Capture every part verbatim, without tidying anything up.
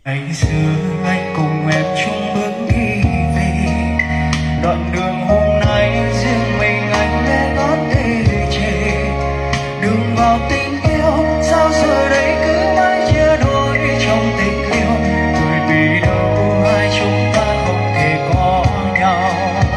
Ngày xưa anh cùng em chung bước đi về đoạn đường hôm nay riêng mình anh lẽ gót ê chề đừng vào tình yêu sao giờ đây cứ mãi chia đôi trong tình yêu bởi vì đâu hai chúng ta không thể có nhau.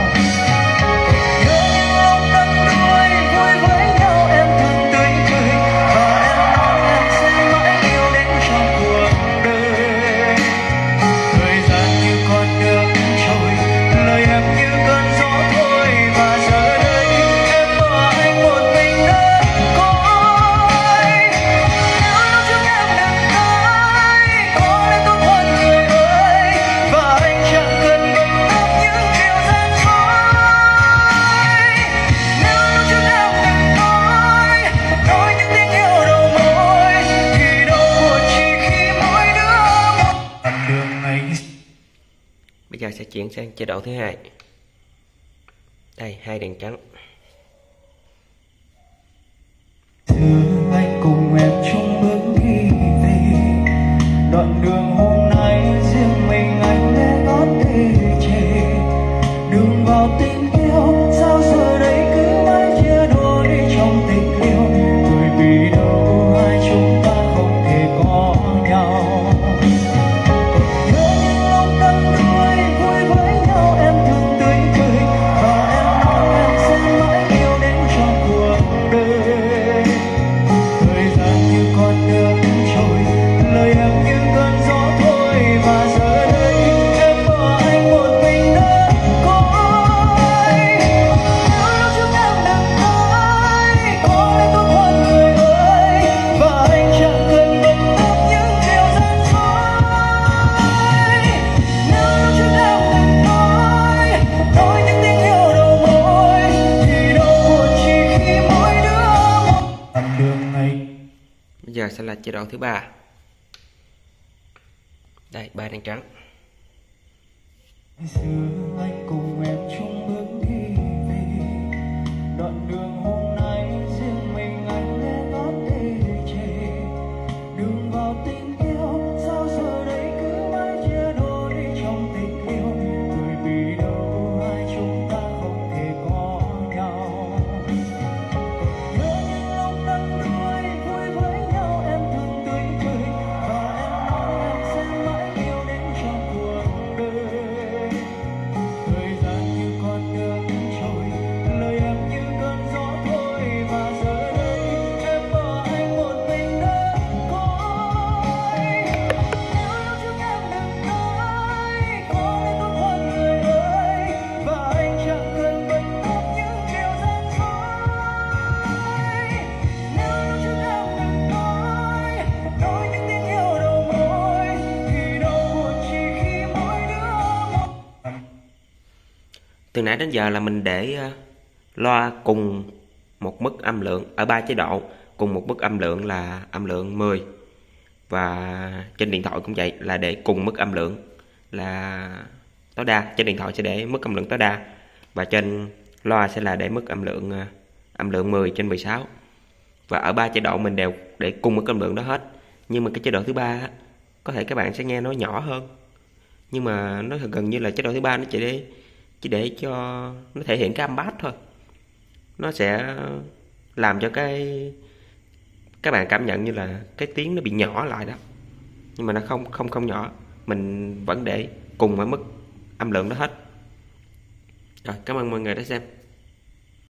Nhớ những lúc đắm đuối vui với nhau em thường tươi cười và em nói em sẽ mãi yêu đến trong cuộc đời. Thời gian như con nước trôi lời em như cơn gió thôi và giờ đây em bỏ anh một mình đơn côi. Nếu lúc trước em đừng nói có lẽ tốt hơn người ơi và anh chẳng cần bận tâm những điều gian dối. Nếu lúc trước em đừng nói nói những tiếng yêu đầu môi thì đâu buồn chỉ khi mỗi đứa một đoạn đường ngày. Bây giờ sẽ chuyển sang chế độ thứ hai. Đây, hai đèn trắng. Xưa anh cùng em chung bước đi về đoạn đường hôm nay riêng mình anh lẽ gót ê chề đừng vào tình yêu sao giờ đây cứ mãi chia đôi trong tình yêu bởi vì đâu hai chúng ta không thể có nhau. Nhớ những lúc đắm đuối vui với nhau em thường tươi cười và em nói em sẽ mãi yêu đến trong cuộc đời. Thời gian như con nước trôi lời em như cơn gió thôi và giờ đây em bỏ anh một mình đơn côi. Nếu lúc trước em đừng nói có lẽ tốt hơn người ơi và anh chẳng cần bận tâm những điều gian dối. Nếu lúc trước em đừng nói nói những tiếng yêu đầu môi thì đâu buồn chỉ khi mỗi đứa một đoạn đường ngày. Bây giờ sẽ là chế độ thứ ba. Đây, ba đèn trắng. Xưa anh cùng em chung bước đi về đoạn đường hôm nay riêng mình anh lẽ gót ê chề đừng vào tình yêu sao giờ đây cứ mãi chia đôi trong tình yêu bởi vì đâu hai chúng ta không thể có nhau. Nhớ những lúc đắm đuối vui với nhau em thường tươi cười và em nói em sẽ mãi yêu đến trong cuộc đời. Thời gian như con nước trôi lời em như cơn gió thôi và giờ đây em bỏ anh một mình đơn côi. Nếu lúc trước em đừng nói có lẽ tốt hơn người ơi và anh chẳng cần bận tâm những điều gian dối. Nếu lúc trước em đừng nói nói những tiếng yêu đầu môi thì đâu buồn chỉ khi mỗi đứa một. Từ nãy đến giờ là mình để ờ, loa cùng một mức âm lượng ở ba chế độ, cùng một mức âm lượng là âm lượng mười, và trên điện thoại cũng vậy, là để cùng mức âm lượng là tối đa. Trên điện thoại sẽ để mức âm lượng tối đa và trên loa sẽ là để mức âm lượng ờ, âm lượng mười trên mười sáu, và ở ba chế độ mình đều để cùng mức âm lượng đó hết. Nhưng mà cái chế độ thứ ba á, có thể các bạn sẽ nghe nó nhỏ hơn, nhưng mà nó gần như là chế độ thứ ba nó chỉ để chỉ để cho nó thể hiện cái âm bass thôi. Nó sẽ làm cho cái các bạn cảm nhận như là cái tiếng nó bị nhỏ lại đó, nhưng mà nó không không không nhỏ, mình vẫn để cùng với mức âm lượng đó hết. Rồi, cảm ơn mọi người đã xem.